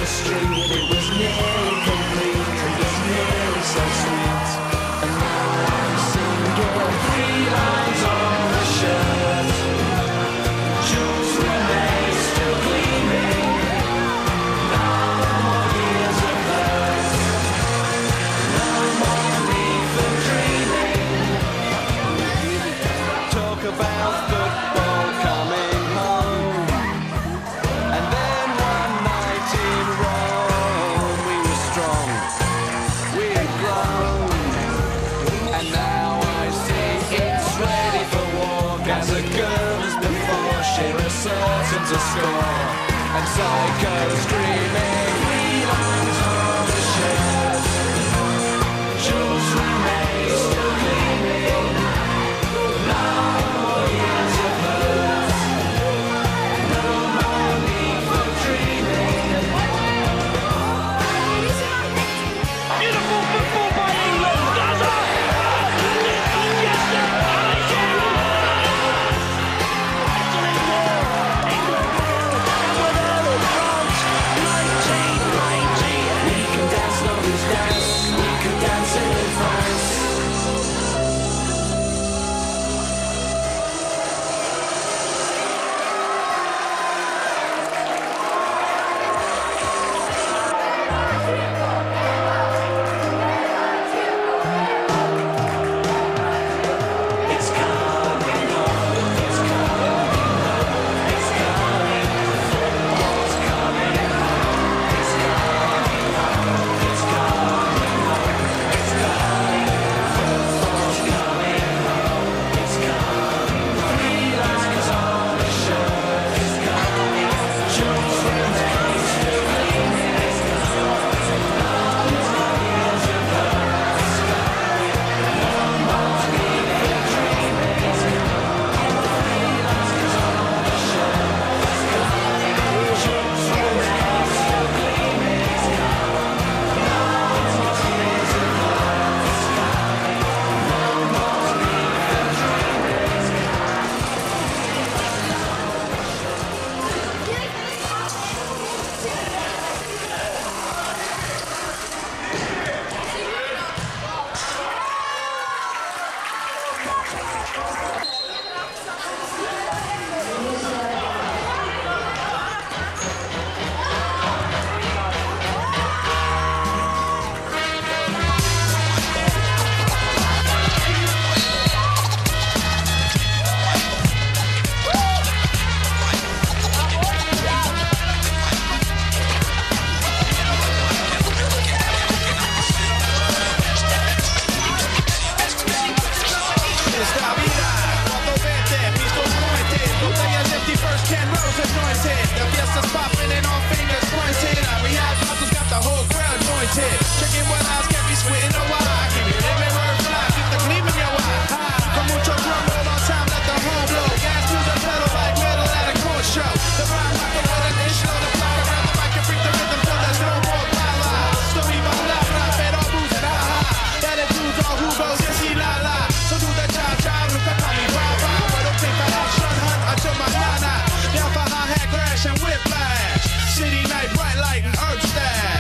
the street. It was nearly complete, it was nearly so sweet. And now I'm singing 3 lines on a shirt. Jewels remain still gleaming. No more years of hurt. No more need for dreaming. Talk about football coming home. And then one night in Rome, we were strong, we had grown. And now I see it's ready for war. As a girl as before, she was certain to score. And psychos screaming, 3 lines on the shirt. Jewels remain still gleaming. No more years of hurt. No more need for dreaming. Beautiful football by England. Gaza! Manchester! Italy war! England war! And with Erling France, 1990. We can dance, lovers dance. We can dance in France. It's coming home. It's coming home. It's coming. Football's coming home. It's coming home. It's coming home. It's coming. Football's coming home. It's coming. 3 lines on a shirt. It's coming. Jewels remain still gleaming. It's coming. No more years of hurt. It's coming. No more need for dreaming. It's coming. 3 lines on a shirt. It's coming. Jewels remain still gleaming. It's coming. No more years of hurt. It's coming. No more need for dreaming. It's Esta vida, cuando vete, pistos pointed, botellas empty, first 10 rows anointed. The fiesta's popping and all fingers pointed. We have bottles, got the whole crowd jointed. Checking what eyes can't be sweating no eye. Keep your mirror fly, keep the gleam in your eye. Con mucho drum roll on time, let the home blow. Gas to the pedal like metal at a court show. The rhyme rocker with an inch on the block around the mic and freak the rhythm till there's no more bala. Story palabra, pero booze and ha-ha. That includes all who goes yes, he la la. So do the cha-cha, look at me, baba. I don't think I have shun hunt until my nana. Down for hi-hat crash and whiplash. City night, bright light and herb stash.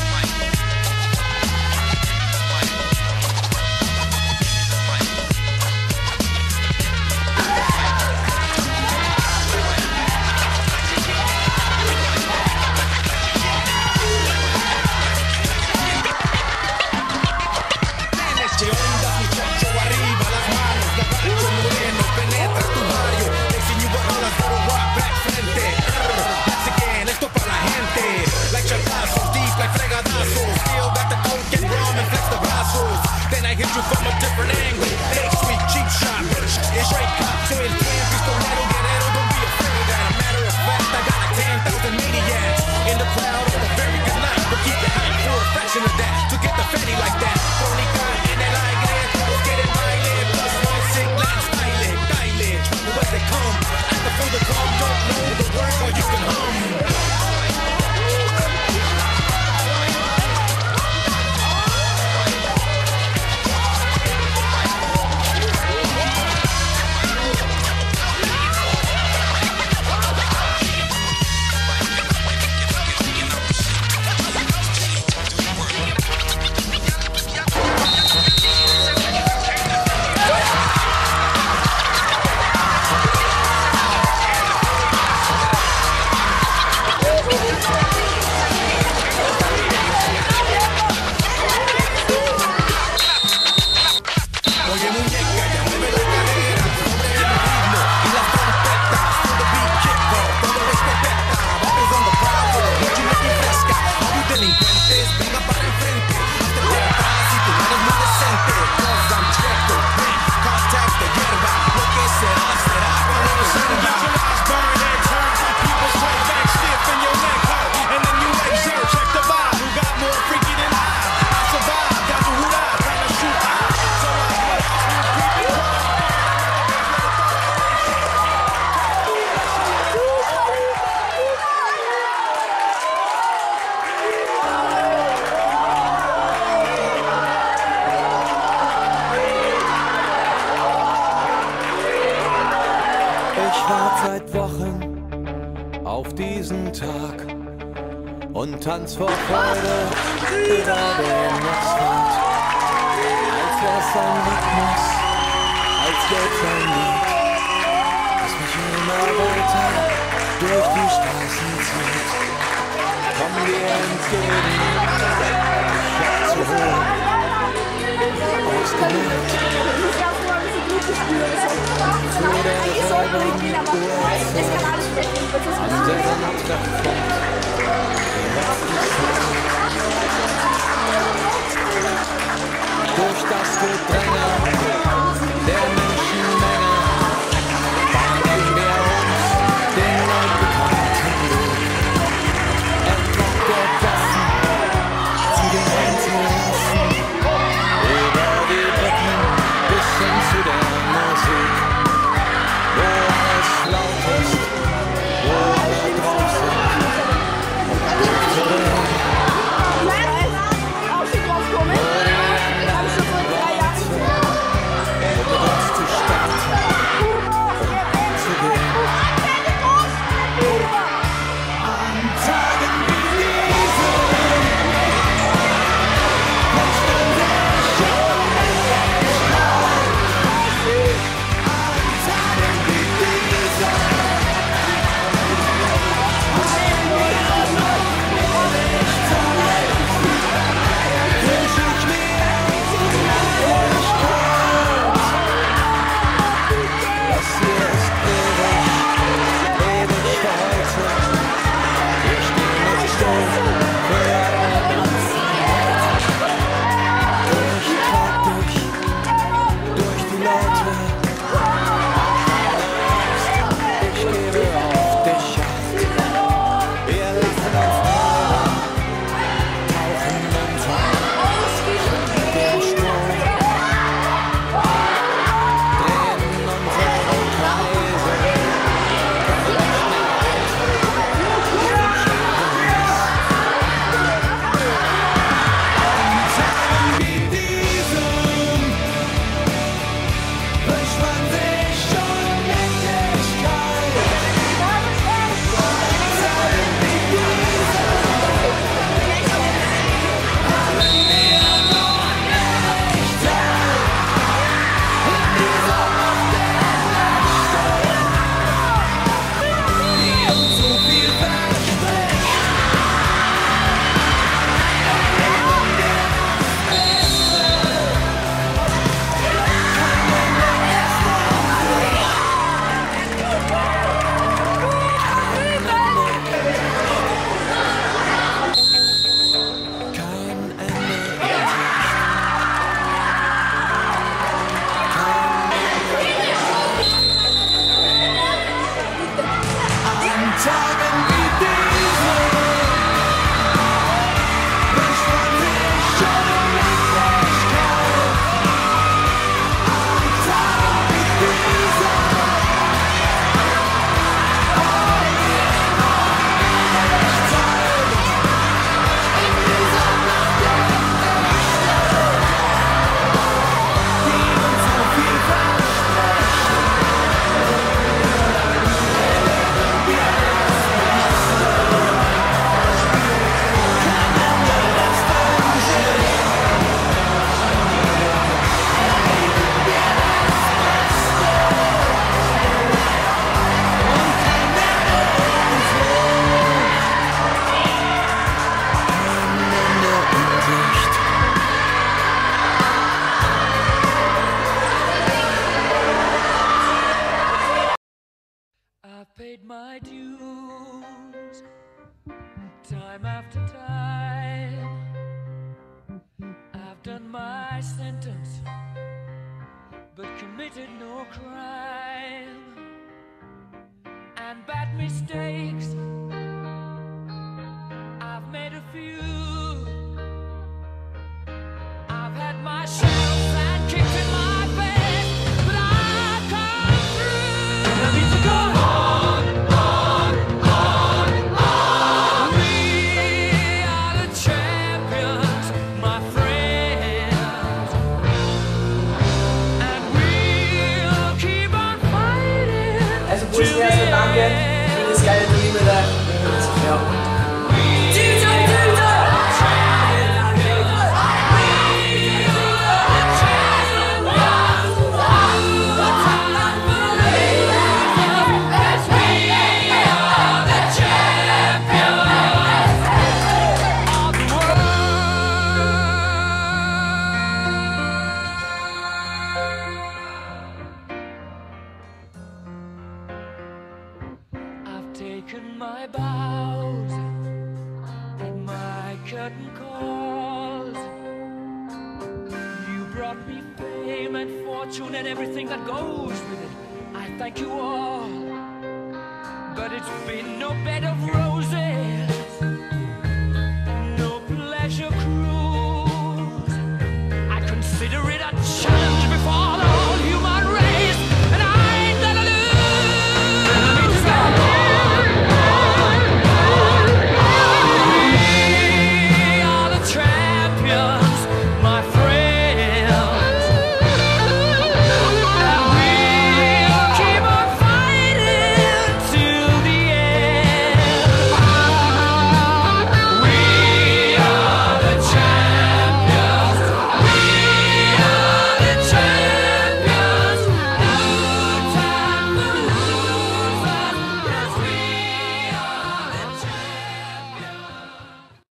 ¿Qué onda, muchacho? Arriba las manos, gabacho moreno, penetra tu barrio. Making you want all the rock back frente. Once again, esto para la gente. Like chatazos, deep like fregadazos. Still got the coke and rum and flex the brazos. Then I hit you from a different angle. Hey, sweet cheap shot, bitch. It's straight cop, so it's damn pistolero, guerrero. Don't be afraid. As a matter of fact, I got like 10,000 maniacs in the crowd on a very good night. But keep it hype for a fraction of that. To get the fatty like that. Crónica en el aire, todos quieren baile. Plus one sick land styling, styling. Where they come, after for the come, don't know the word or you can hum. seit Wochen auf diesen Tag und tanz vor Freude über den Asphalt. Als wär's ein Rhythmus, als gäb's ein Lied, das mich immer weiter durch die Straßen zieht. Komm dir entgegen, Schlag zu holen, ausgemacht. Zu der selben Uhrzeit, an der Nachttreffpunkt, den letzten Schritt. Durch das Gedränge der Menschenmenge bahnen wir uns den unbekannten Weg. Entlang der Gassen zu den Einzelgassen, über die Brücken bis hin zu der Musik, wo alles laut ist, wo alle drauf sind, um durchzudrehen. Paid my dues time after time. I've done my sentence, but committed no crime. And bad mistakes, I've made a few. I've had my shells and kicked in my face, but I've come through. And I need to go on. Wo ist der brought me fame and fortune and everything that goes with it. I thank you all, but it's been no bed of roses.